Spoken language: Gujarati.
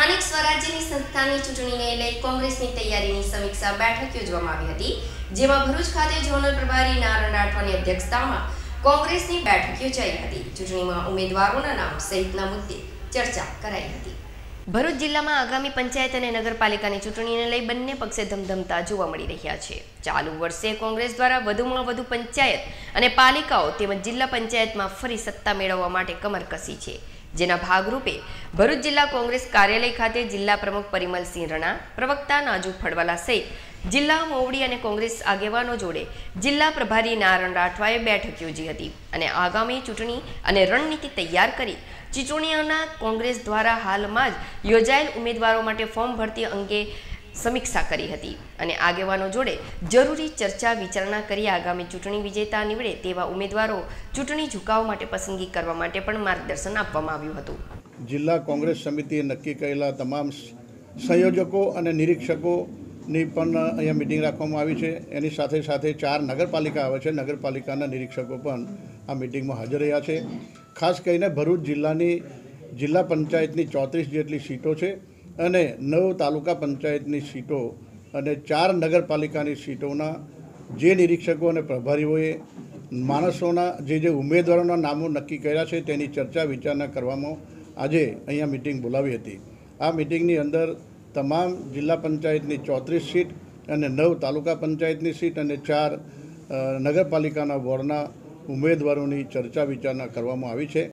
સ્થાનિક સ્વરાજ્યની સંસ્થાની ચૂંટણીને લઈ કોંગ્રેસની તૈયારીની સમીક્ષા બેઠક યોજવામાં આવી હતી, જેમાં ભરૂચ ખાતે ઝોનલ પ્રભારી નારણ રાઠવાની અધ્યક્ષતામાં કોંગ્રેસની બેઠક યોજાઈ હતી। ચૂંટણીમાં ઉમેદવારોના નામ સહિતના મુદ્દે ચર્ચા કરાઈ હતી। ભરૂચ જિલ્લામાં આગામી પંચાયત અને નગરપાલિકાની ચૂંટણીને લઈ બંને પક્ષે ધમધમતા જોવા મળી રહ્યા છે। ચાલુ વર્ષે કોંગ્રેસ દ્વારા વધુમાં વધુ પંચાયત અને પાલિકાઓ તેમજ જિલ્લા પંચાયતમાં ફરી સત્તા મેળવવા માટે કમર કસી છે, જેના ભાગરૂપે ભરૂચ જિલ્લા કોંગ્રેસ કાર્યાલય ખાતે જિલ્લા પ્રમુખ પરિમલસિંહ રણા, પ્રવક્તા નાજુ ફળવાલા સહિત જિલ્લા મોવડી અને કોંગ્રેસ આગેવાનો જોડે જિલ્લા પ્રભારી નારણ રાઠવાએ બેઠક યોજી હતી અને આગામી ચૂંટણી અને રણનીતિ તૈયાર કરી ચૂંટણીઓના કોંગ્રેસ દ્વારા હાલમાં જ યોજાયેલ ઉમેદવારો માટે ફોર્મ ભરતી અંગે સમીક્ષા કરી હતી અને આગેવાનો જોડે જરૂરી ચર્ચા વિચારણા કરી આગામી ચૂંટણી વિજેતા નીવડે તેવા ઉમેદવારો ચૂંટણી ઝુકાવ માટે પસંદગી કરવા માટે પણ માર્ગદર્શન આપવામાં આવ્યું હતું। જિલ્લા કોંગ્રેસ સમિતિએ નક્કી કરેલા તમામ સંયોજકો અને નિરીક્ષકોની પણ અહીંયા મિટિંગ રાખવામાં આવી છે। એની સાથે સાથે 4 નગરપાલિકા આવે છે, નગરપાલિકાના નિરીક્ષકો પણ આ મિટિંગમાં હાજર રહ્યા છે। ખાસ કરીને ભરૂચ જિલ્લાની જિલ્લા પંચાયતની 34 જેટલી સીટો છે અને 9 તાલુકા પંચાયતની સીટો અને 4 નગરપાલિકાની સીટોના જે નિરીક્ષકો અને પ્રભારીઓએ માણસોના જે ઉમેદવારોના નામો નક્કી કર્યા છે તેની ચર્ચા વિચારણા કરવામાં આજે અહીંયા મિટિંગ બોલાવી હતી। આ મિટિંગની અંદર તમામ જિલ્લા પંચાયતની 34 સીટ અને 9 તાલુકા પંચાયતની સીટ અને 4 નગરપાલિકાના વોર્ડના ઉમેદવારોની ચર્ચા વિચારણા કરવામાં આવી છે।